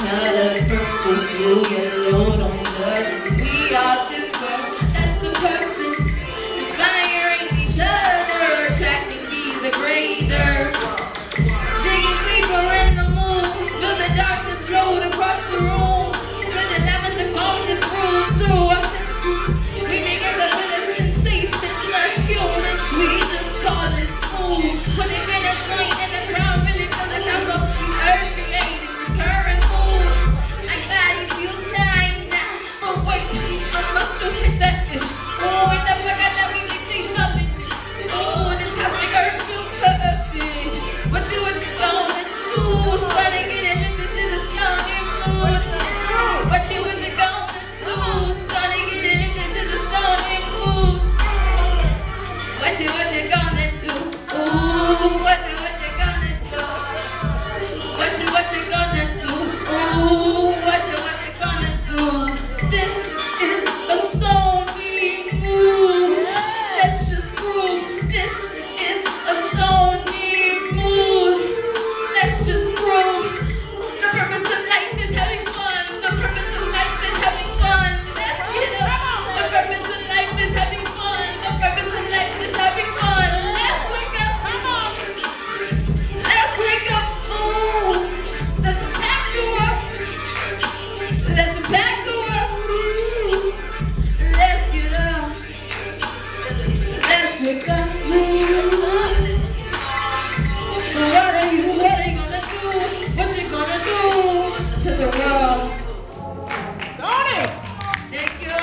colors, purple, blue, yellow, don't judge. We all different, that's the purpose. Inspiring each other, attracting the greater. Digging deeper in the moon, feel the darkness float across the room. Spend the lavender calmness grooves through our senses. We begin to feel a sensation. Us humans, we just call it smooth. Put it in a joint and the ground really feel the number. These earths creating this current mood. My body feels tight now, but wait, I must still hit that fish. Oh, and I forgot that we may see each other. Oh, this cosmic earth feel perfect. What you gonna do? Starting getting lit, this is a strong mood. What you gonna do? Starting getting lit, this is a strong mood. What you gonna do? Ooh, what you gonna do? What you gonna do? Ooh, what you gonna do? This is a stony mood. Let's just groove. This is a stony mood. Let's just groove. The purpose of life is having fun. The purpose of life is having fun. Let's get up. The purpose of life is having fun. The purpose of life is having fun. Let's wake up. Let's wake up. Ooh. Let's unpack the world. Let's unpack the world. Let's get up. Let's wake up. So what are you gonna do? What you gonna do to the world? Thank you.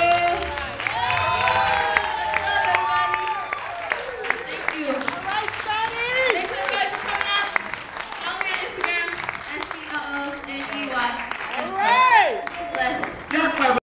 Thank you. Thanks everybody for coming out. Follow me on Instagram, SCOONEY. Bless.